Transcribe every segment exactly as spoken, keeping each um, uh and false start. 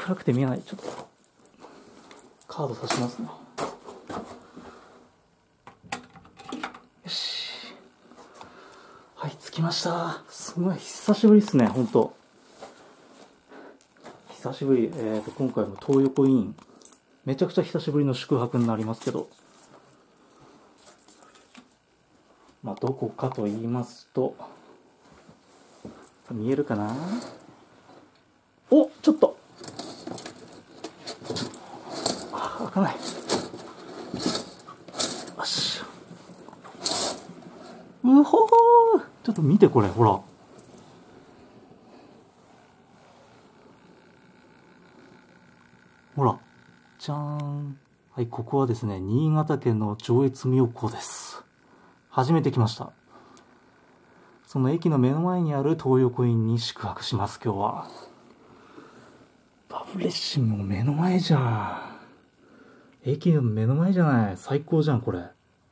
暗くて見えない。ちょっとカード刺しますね。よし、はい、着きました。すごい久しぶりですね、ほんと久しぶり。えーと今回も東横イン、めちゃくちゃ久しぶりの宿泊になりますけど、まあどこかと言いますと、見えるかな。お、ちょっとあ、開かない。よし、うほー、ちょっと見てこれ、ほら、ほら、じゃーん。はい、ここはですね、新潟県の上越妙高です。初めて来ました。その駅の目の前にある東横インに宿泊します、今日は。バブレッシンも目の前じゃん。駅の目の前じゃない。最高じゃん、これ。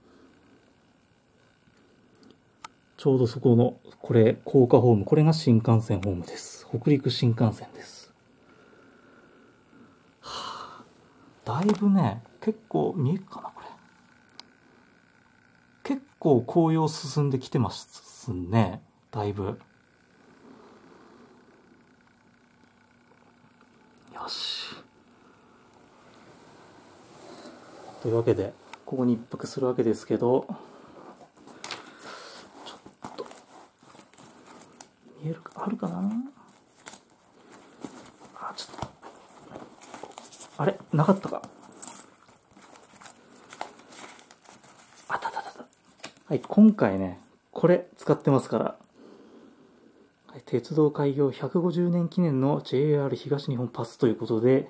ちょうどそこの、これ、高架ホーム。これが新幹線ホームです。北陸新幹線です。はあ、だいぶね、結構見えるかな、これ。結構紅葉進んできてますね。だいぶ。よし。というわけで、ここに一泊するわけですけど、ちょっと、見えるか、あるかな。あ、ちょっと、あれなかったか。あったあったあった。はい、今回ね、これ使ってますから。はい、鉄道開業ひゃくごじゅうねん記念の ジェイエーアール 東日本パスということで、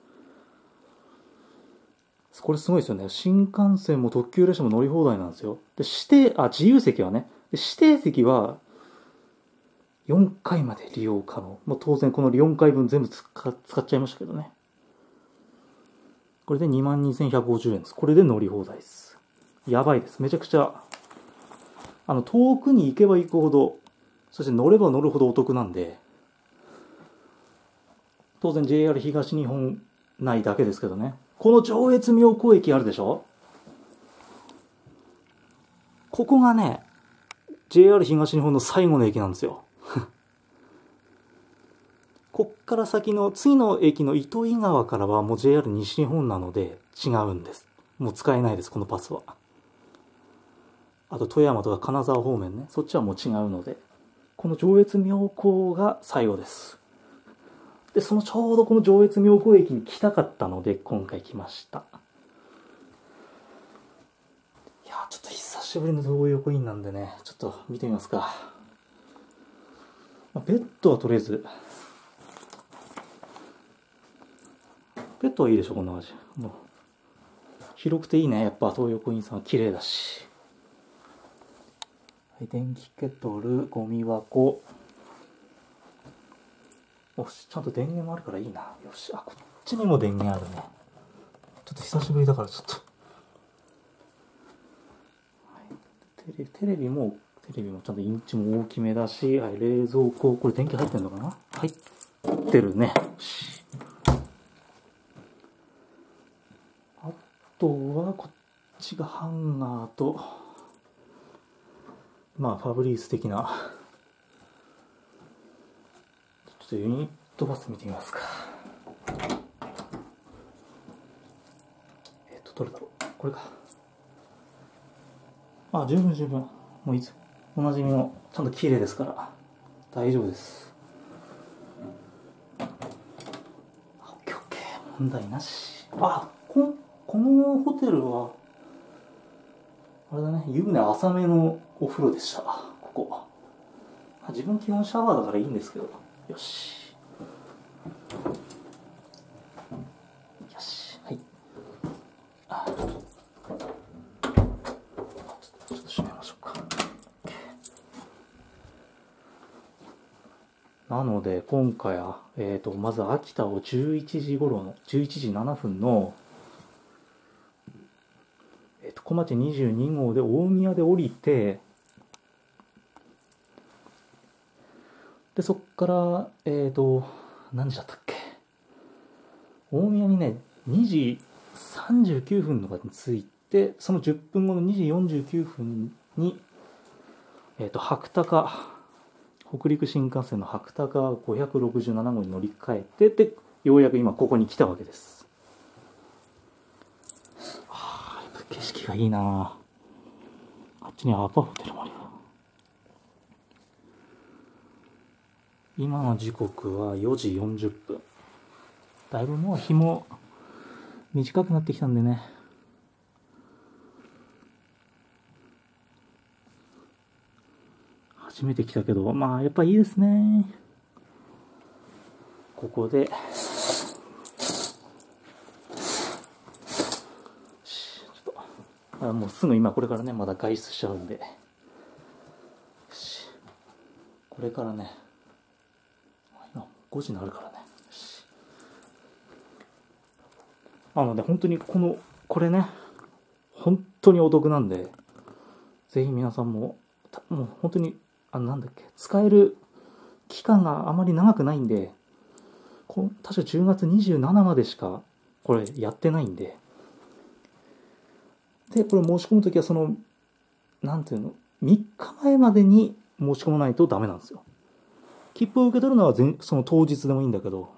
これすごいですよね。新幹線も特急列車も乗り放題なんですよ。で、指定、あ、自由席はね。で、指定席はよんかいまで利用可能。もう当然このよんかいぶん全部使使っちゃいましたけどね。これで にまんにせんひゃくごじゅうえんです。これで乗り放題です。やばいです。めちゃくちゃ、あの、遠くに行けば行くほど、そして乗れば乗るほどお得なんで、当然 ジェイエーアール 東日本内だけですけどね。この上越妙高駅あるでしょ。ここがね、ジェイエーアール 東日本の最後の駅なんですよ。こっから先の次の駅の糸魚川からはもう ジェイエーアール 西日本なので違うんです。もう使えないです、このパスは。あと富山とか金沢方面ね、そっちはもう違うので、この上越妙高が最後です。で、そのちょうどこの上越妙高駅に来たかったので今回来ました。いやー、ちょっと久しぶりの東横インなんでね、ちょっと見てみますか。ベッドはとりあえず、ベッドはいいでしょ、こんな感じ。もう広くていいね。やっぱ東横インさんは綺麗だし。はい、電気ケトル、ゴミ箱。おし、ちゃんと電源もあるからいいな。よし、あ、こっちにも電源あるね。ちょっと久しぶりだからちょっと。はい、テレビ、テレビも、テレビもちゃんとインチも大きめだし、はい、冷蔵庫、これ電気入ってんのかな。入ってるね。よし。あとは、こっちがハンガーと、まあ、ファブリース的な。ちょっとユニットバス見てみますか。えっと、どれだろう。これか。あ、十分十分。もういつ、おなじみの、ちゃんと綺麗ですから、大丈夫です。オッケーオッケー。問題なし。あ、こ、このホテルは、あれだね、湯船浅めのお風呂でした。ここ。自分基本シャワーだからいいんですけど。よし。よし。はい。あ、ちょっと閉めましょうか。なので、今回は、えっと、まず秋田をじゅういちじ頃の、じゅういちじななふんの、えっと、小町にじゅうに号で大宮で降りて、で、そっから、えっと、何時だったっけ。 大宮にね、にじさんじゅうきゅうふんとかに着いて、そのじゅっぷんごのにじよんじゅうきゅうふんに、えっと、白鷹、北陸新幹線の白鷹ごひゃくろくじゅうななごうに乗り換えて、で、ようやく今ここに来たわけです。はあ、やっぱ景色がいいな。あっちにアパホテルもあるよ。今の時刻はよじよんじゅっぷん。だいぶもう日も短くなってきたんでね。初めて来たけど、まあやっぱいいですね。ここで、ちょっと、あ、もうすぐ今これからね、まだ外出しちゃうんで。これからね、今ごじになるからね。あのね、本当にこの、これね、本当にお得なんで、ぜひ皆さんも、もう本当に、あの、なんだっけ、使える期間があまり長くないんで、こ確かじゅうがつにじゅうしちまでしか、これやってないんで、で、これ申し込むときはその、なんていうの、みっかまえまでに申し込まないとダメなんですよ。切符を受け取るのは全その当日でもいいんだけど、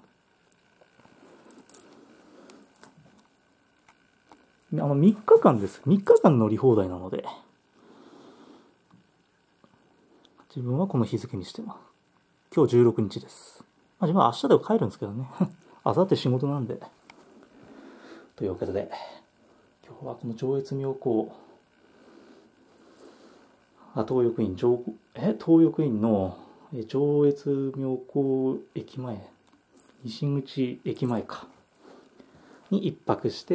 あのみっかかんです。みっかかん乗り放題なので、自分はこの日付にしてます。今日じゅうろくにちです。まあ、自分は明日では帰るんですけどね。明後日仕事なんで。というわけで、今日はこの上越妙高、あ、東横イン、上え東横インの上越妙高駅前、西口駅前か、に一泊して、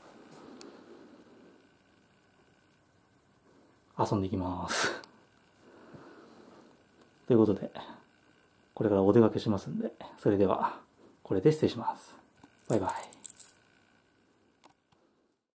遊んでいきます。ということで、これからお出かけしますんで、それでは、これで失礼します。バイバイ。